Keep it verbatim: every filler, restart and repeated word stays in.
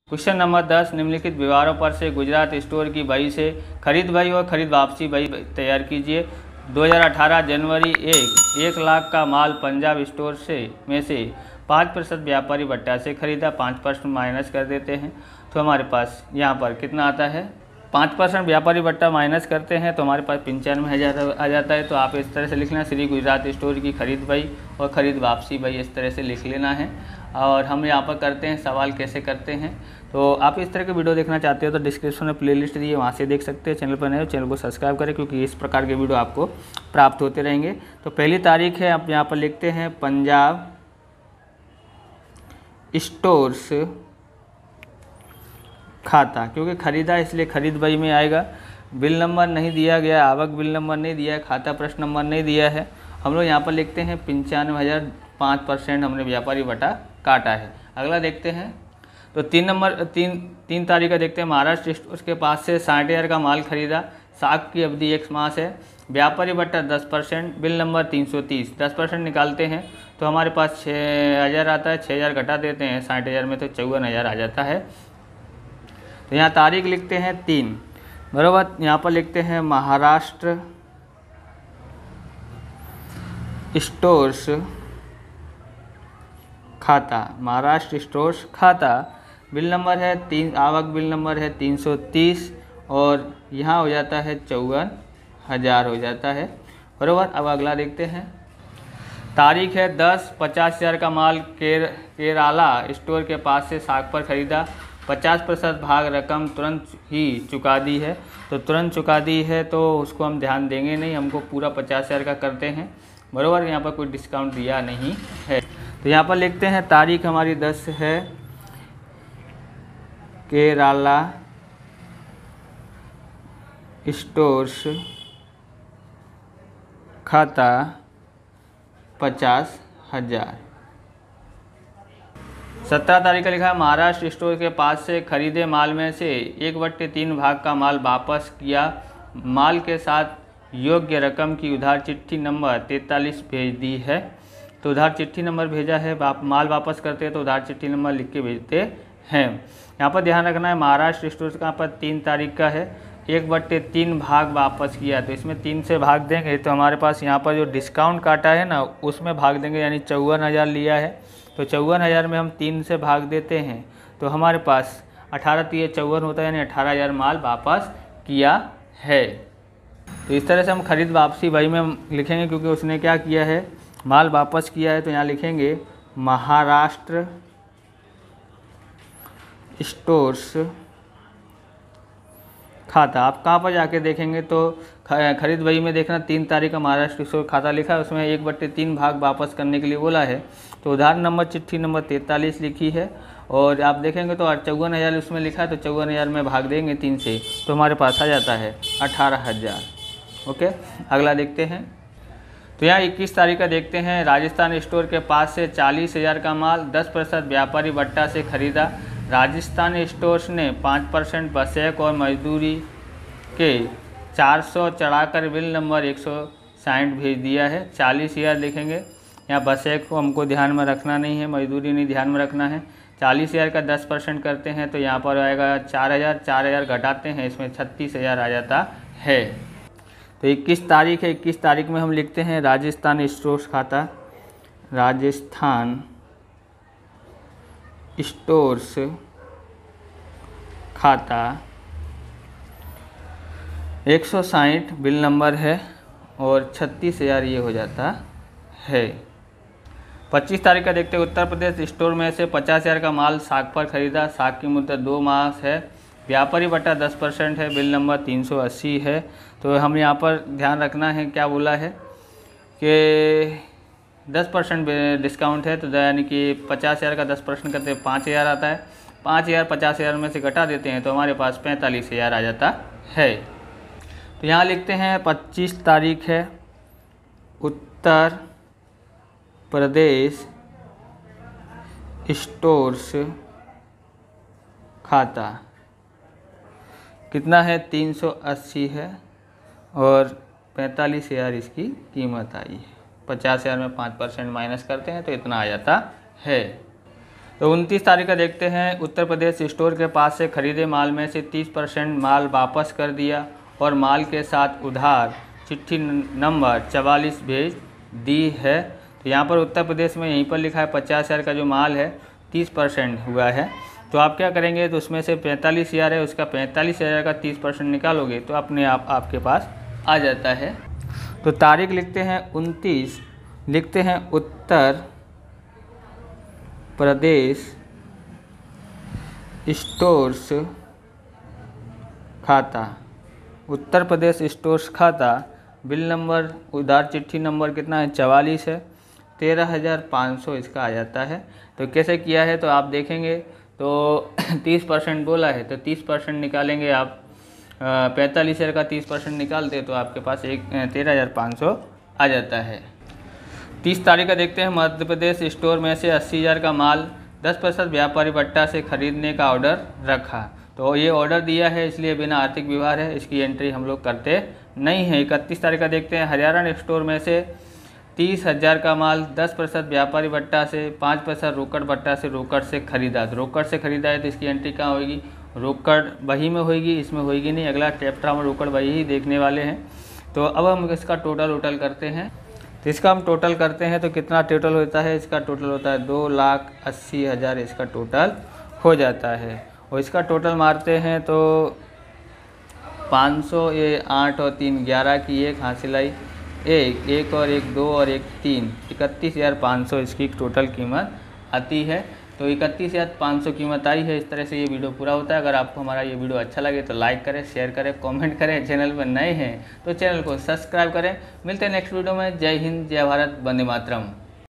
Question number दस, निम्नलिखित व्यवहारों पर से गुजरात स्टोर की बही से खरीद बही और खरीद वापसी बही तैयार कीजिए। दो हज़ार अठारह जनवरी एक एक लाख का माल पंजाब स्टोर से में से पाँच प्रतिशत व्यापारी भट्टा से खरीदा, पाँच परसेंट माइनस कर देते हैं तो हमारे पास यहाँ पर कितना आता है, पाँच परसेंट व्यापारी भट्टा माइनस करते हैं तो हमारे पास पंचानवे हज़ार आ जाता है। तो आप इस तरह से लिख लेना, श्री गुजरात स्टोर की खरीद बही और ख़रीद वापसी बही इस तरह से लिख लेना है। और हम यहाँ पर करते हैं सवाल कैसे करते हैं। तो आप इस तरह के वीडियो देखना चाहते हो तो डिस्क्रिप्शन में प्लेलिस्ट दी है, वहाँ से देख सकते हैं। चैनल पर नए हो चैनल को सब्सक्राइब करें क्योंकि इस प्रकार के वीडियो आपको प्राप्त होते रहेंगे। तो पहली तारीख है, आप यहाँ पर लिखते हैं पंजाब स्टोर्स खाता, क्योंकि ख़रीदा इसलिए खरीद बही में आएगा। बिल नंबर नहीं दिया गया, आवक बिल नंबर नहीं दिया है, खाता प्रश्न नंबर नहीं दिया है। हम लोग यहाँ पर लिखते हैं पंचानवे हज़ार पाँच परसेंट हमने व्यापारी बटा काटा है। अगला देखते हैं तो तीन नंबर तीन तीन तारीख का देखते हैं, महाराष्ट्र स्टोर के पास से साठ हज़ार का माल खरीदा, साख की अवधि एक मास है, व्यापारी बट्टा दस परसेंट, बिल नंबर तीन सौ तीस, दस परसेंट निकालते हैं तो हमारे पास छः हज़ार आता है, छः हज़ार घटा देते हैं साठ हज़ार में तो चौवन हज़ार आ जाता है। तो यहाँ तारीख लिखते हैं तीन, बराबर। यहाँ पर लिखते हैं महाराष्ट्र स्टोर्स खाता, महाराष्ट्र स्टोर्स खाता, बिल नंबर है तीन, आवक बिल नंबर है तीन सौ तीस और यहाँ हो जाता है चौवन हज़ार हो जाता है, बराबर। अब अगला देखते हैं, तारीख है दस, पचास हज़ार का माल केर केराला स्टोर के पास से साख पर ख़रीदा, पचास प्रतिशत भाग रकम तुरंत ही चुका दी है। तो तुरंत चुका दी है तो उसको हम ध्यान देंगे नहीं, हमको पूरा पचास हज़ार का करते हैं, बराबर। यहाँ पर कोई डिस्काउंट दिया नहीं है। तो यहाँ पर लिखते हैं तारीख हमारी दस है, केराला स्टोर्स खाता पचास हज़ार। सत्रह तारीख का लिखा है, महाराष्ट्र स्टोर के पास से खरीदे माल में से एक बट्टे तीन भाग का माल वापस किया, माल के साथ योग्य रकम की उधार चिट्ठी नंबर तैंतालीस भेज दी है। तो उधार चिट्ठी नंबर भेजा है, वाप, माल वापस करते हैं तो उधार चिट्ठी नंबर लिख के भेजते हैं। यहाँ पर ध्यान रखना है, महाराष्ट्र स्टोर का पर तीन तारीख का है, एक बट्टे तीन भाग वापस किया तो इसमें तीन से भाग देंगे तो हमारे पास यहाँ पर जो डिस्काउंट काटा है ना उसमें भाग देंगे, यानी चौवन हज़ार लिया है तो चौवन हज़ार में हम तीन से भाग देते हैं तो हमारे पास अठारह तीय चौवन होता है, यानी अठारह हज़ार माल वापस किया है। तो इस तरह से हम खरीद वापसी बही में हम लिखेंगे क्योंकि उसने क्या किया है, माल वापस किया है। तो यहाँ लिखेंगे महाराष्ट्र स्टोर्स खाता। आप कहाँ पर जाके देखेंगे तो खरीद बही में देखना, तीन तारीख का महाराष्ट्र स्टोर खाता लिखा है, उसमें एक बट्टे तीन भाग वापस करने के लिए बोला है। तो उधार नंबर चिट्ठी नंबर तैंतालीस लिखी है और आप देखेंगे तो चौवन हज़ार उसमें लिखा है तो चौवन हज़ार में भाग देंगे तीन से तो हमारे पास आ जाता है अठारह हज़ार। ओके, अगला देखते हैं। तो यहाँ इक्कीस तारीख का देखते हैं, राजस्थान स्टोर के पास से चालीस हज़ार का माल दस प्रतिशत व्यापारी भट्टा से खरीदा, राजस्थान स्टोर्स ने पाँच परसेंट बसेक और मजदूरी के चार सौ चढ़ाकर बिल नंबर एक सौ साठ भेज दिया है। चालीस हज़ार लिखेंगे, यहाँ बसेक को हमको ध्यान में रखना नहीं है, मजदूरी नहीं ध्यान में रखना है। चालीस हज़ार का दस परसेंट करते हैं तो यहाँ पर आएगा चार हज़ार, चार हज़ार घटाते हैं इसमें छत्तीस हज़ार आ जाता है। तो इक्कीस तारीख है, इक्कीस तारीख में हम लिखते हैं राजस्थान स्टोर्स खाता, राजस्थान स्टोर्स खाता एक सौ साठ बिल नंबर है और छत्तीस हज़ार ये हो जाता है। पच्चीस तारीख का देखते हैं, उत्तर प्रदेश स्टोर में से पचास हज़ार का माल साख पर खरीदा, साख की मुद्दत दो मास है, व्यापारी बटा दस परसेंट है, बिल नंबर तीन सौ अस्सी है। तो हम यहाँ पर ध्यान रखना है, क्या बोला है कि दस परसेंट डिस्काउंट है तो यानी कि पचास हज़ार का दस परसेंट करते हैं पाँच हज़ार आता है, पाँच हज़ार पचास हज़ार में से घटा देते हैं तो हमारे पास पैंतालीस हज़ार आ जाता है। तो यहाँ लिखते हैं पच्चीस तारीख है, उत्तर प्रदेश स्टोर्स खाता कितना है, तीन सौ अस्सी है और पैंतालीस हज़ार इसकी कीमत आई है। पचास हज़ार में पाँच परसेंट माइनस करते हैं तो इतना आ जाता है। तो उनतीस तारीख का देखते हैं, उत्तर प्रदेश स्टोर के पास से खरीदे माल में से तीस परसेंट माल वापस कर दिया और माल के साथ उधार चिट्ठी नंबर चवालीस भेज दी है। तो यहाँ पर उत्तर प्रदेश में यहीं पर लिखा है पचास हज़ार का जो माल है तीस परसेंट हुआ है। तो आप क्या करेंगे, तो उसमें से पैंतालीस हज़ार है, उसका पैंतालीस हज़ार का तीस परसेंट निकालोगे तो अपने आप आपके पास आ जाता है। तो तारीख लिखते हैं उनतीस, लिखते हैं उत्तर प्रदेश स्टोर्स खाता, उत्तर प्रदेश स्टोर्स खाता, बिल नंबर उधार चिट्ठी नंबर कितना है, चवालीस है, तेरह हज़ार पाँच सौ इसका आ जाता है। तो कैसे किया है, तो आप देखेंगे तो तीस परसेंट बोला है तो तीस परसेंट निकालेंगे आप, पैंतालीस हज़ार का तीस परसेंट निकालते तो आपके पास एक तेरह हज़ार पाँच सौ आ जाता है। तीस तारीख का देखते हैं, मध्य प्रदेश स्टोर में से अस्सी हज़ार का माल दस प्रतिशत व्यापारी भट्टा से खरीदने का ऑर्डर रखा। तो ये ऑर्डर दिया है इसलिए बिना आर्थिक व्यवहार है, इसकी एंट्री हम लोग करते नहीं है। इकतीस तारीख का देखते हैं, हरियाणा स्टोर में से तीस हज़ार का माल दस प्रतिशत व्यापारी भट्टा से पाँच प्रतिशत रोकड़ भट्टा से रोकड़ से खरीदा। तो रोकड़ से खरीदा है तो इसकी एंट्री कहाँ होगी, रोकड़ बही में होगी, इसमें होगी नहीं। अगला चैप्टर हम रोकड़ बही ही देखने वाले हैं। तो अब हम इसका टोटल वोटल करते हैं। तो इसका हम टोटल करते हैं तो कितना टोटल होता है, इसका टोटल होता है दो लाख अस्सी हज़ार इसका टोटल हो जाता है। और इसका टोटल मारते हैं तो पाँच सौ, ये आठ और तीन ग्यारह की एक हासिल आई, एक एक और एक दो और एक तीन, इकतीस हज़ार पाँच सौ इसकी टोटल कीमत आती है। तो इकतीस हज़ार पाँच सौ कीमत आई है। इस तरह से ये वीडियो पूरा होता है। अगर आपको हमारा ये वीडियो अच्छा लगे तो लाइक करें, शेयर करें, कमेंट करें। चैनल पर नए हैं तो चैनल को सब्सक्राइब करें। मिलते हैं नेक्स्ट वीडियो में। जय हिंद, जय भारत, वंदे मातरम।